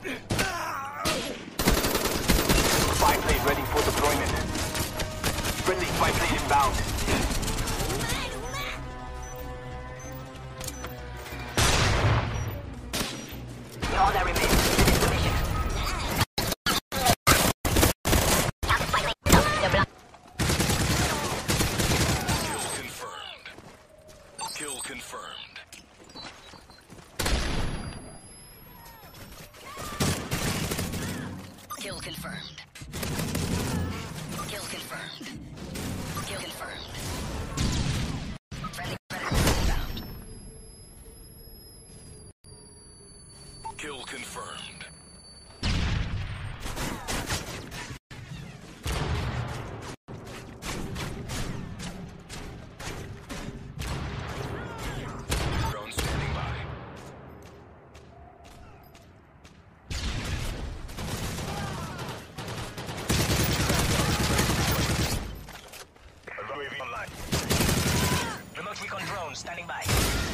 Spy plane ready for deployment. Friendly spy plane inbound. All that remains. Finish the mission. Kill confirmed. Kill confirmed. Kill confirmed. Kill confirmed. Friendly predator inbound. Kill confirmed. Drone standing by. UAV online. Remote recon drone standing by.